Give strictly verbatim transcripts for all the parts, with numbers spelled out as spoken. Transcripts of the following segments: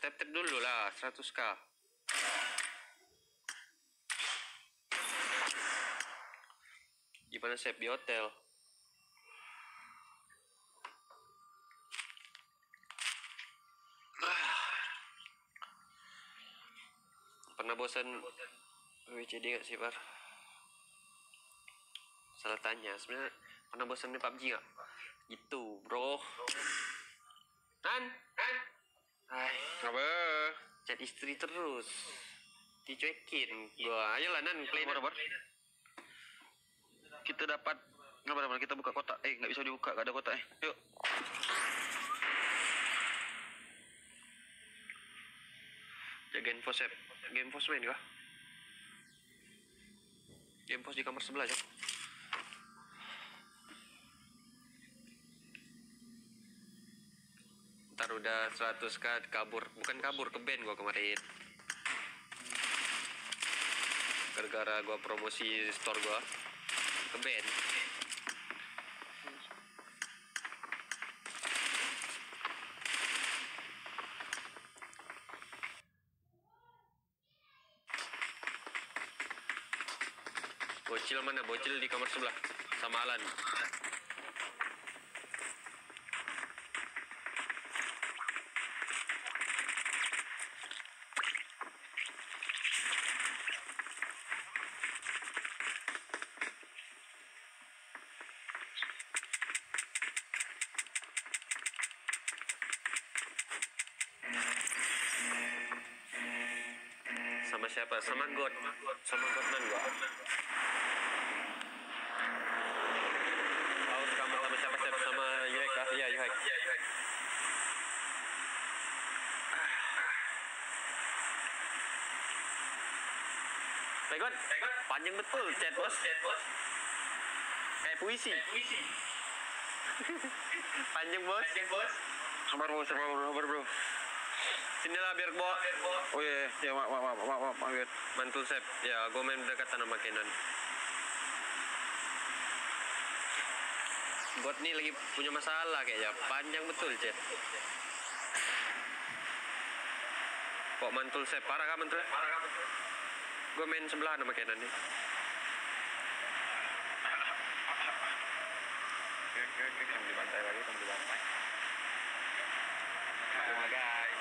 Tap-tap dulu lah, seratus k. Gimana save di hotel? Pernah bosan W C D gak sih, Par? Salah tanya, sebenarnya pernah bosan di P U B G gak? Gitu, bro. Nan? Nan? Hai, Apa? chat istri terus. Dicuekin gua. Ayolah Nan, play Nan. Kita dapat nggak apa-apa, kita buka kotak. Eh, nggak bisa dibuka, nggak ada kotak. Eh, yuk. Jaga info save. Game post main kah? Game post di kamar sebelah, Cok. Ntar udah seratus k kabur. Bukan kabur, ke band gua kemarin. Gara-gara gua promosi store gua ke band. Bocil mana? Bocil di kamar sebelah sama Alan. Sama siapa? Sama God. Sama God nan gua. Oh, kamar sama siapa? Siapa? Sama Yuhek kah? Iya, Yuhek. My God, panjang betul chat bos. Kayak puisi. Panjang bos. Sabar bro, sabar bro, sabar bro. Sinilah biar bawa. Oh iya, ya maaf, maaf, maaf, maaf, maaf, maaf. Mantul sep. Ya, gue main berdekatan sama Kenan. Bot nih lagi punya masalah kayaknya. Panjang betul chat. Kok mantul sep? Parah kah mantul? Parah kah mantul? Gue main sebelah sama Kenan nih. Oke, oke, oke, kamu dibantai lagi, kamu dibantai. Nah, guys.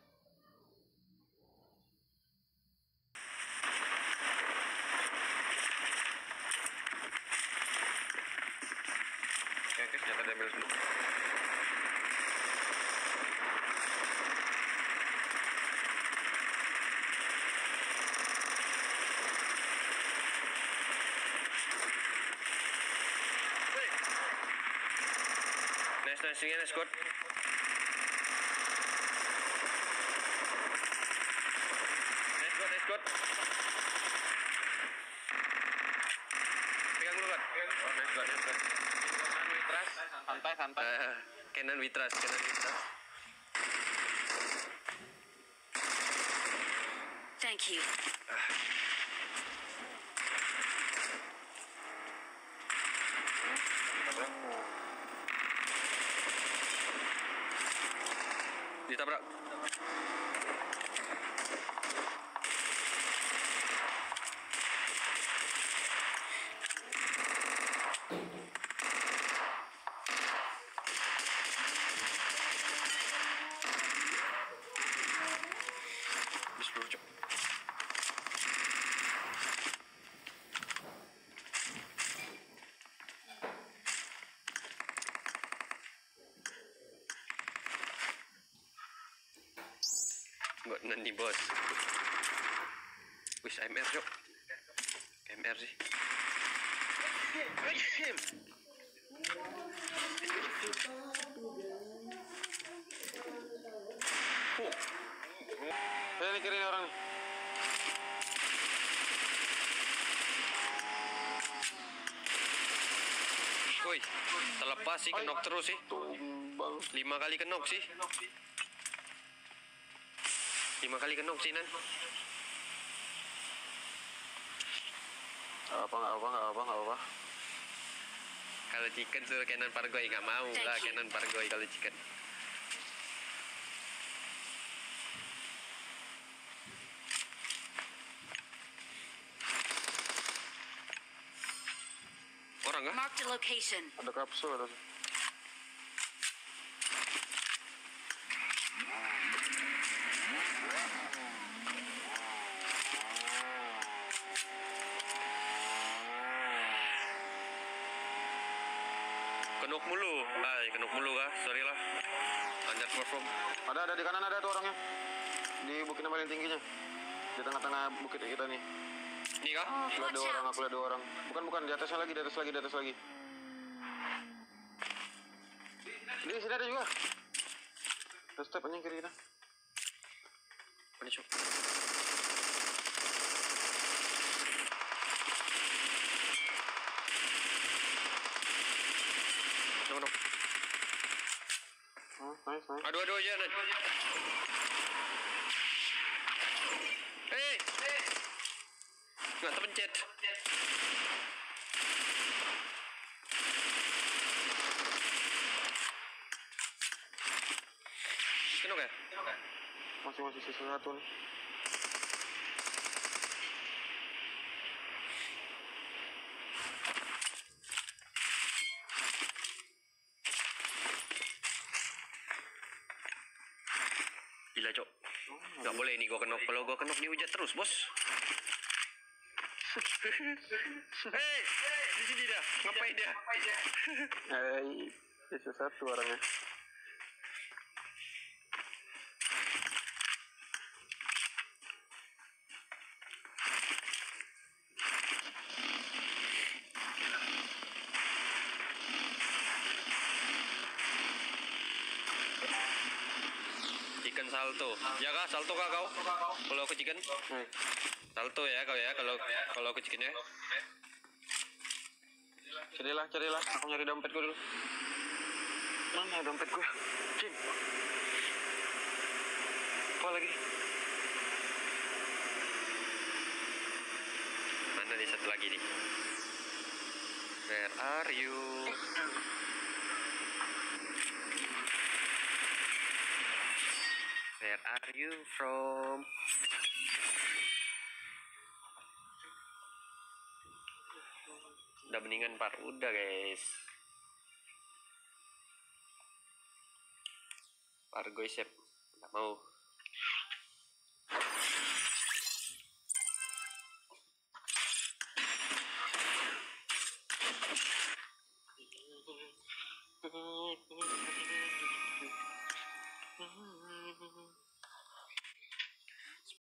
Oke, oke, senjata diambil dulu. Nice, nice, ini nice, good. Nice, good, nice, good. Pegang dulu, God. Oh, nice, good, nice, good. Kenan Witras. Santai, santai. Uh, Kenan Witras, Kenan Witras. Thank you. Ditabrak. Bismillah. Buat nanti bos. Wis M R Jok. M R sih. Oh. Saya mikirin orang nih. Woi, terlepas sih, kenok terus sih. Tumbang. Lima kali kenok sih. Lima kali kenok sih Nan. Apa nggak apa nggak apa nggak apa. Kalau chicken suruh Kenan Pargoy, nggak mau lah Kenan Pargoy kalau chicken. Marked a location. Ada kapsul ada. Kenok mulu. Ay, kenok mulu kah? Sorry lah. Under perform. Ada ada di kanan ada tuh orangnya. Di bukit yang paling tingginya. Di tengah-tengah bukit kita nih. Ini kah? Aku lihat Watch dua orang, out. aku lihat dua orang. Bukan bukan di atasnya lagi, di atas lagi, di atas lagi. Di sini ada juga. Ada step anjing kiri kita. Mana cok? Cok, cok. Oh, nice, nice. Aduh, aduh aja, Nan. Hei! Nggak terpencet. Kenok ya? Masih masih sisa satu nih. Gila, Cok. Nggak boleh nih gua kenok. Kalau gua kenok dihujat terus, bos. Hei! Di sini dia. Ngapain dia? Eh, sisa satu orangnya. Chicken salto. Ya kah? Salto kah kau? Kalau ke chicken? Nih, Salto ya kau ya. Kalau kalau ke chicken ya. carilah, carilah. Aku nyari dompet gue dulu. Mana ya dompet gue? Cing. Apa lagi? Mana nih satu lagi nih? Where are you? Where are you from? Udah mendingan par, udah guys. Par gue sep, nggak mau.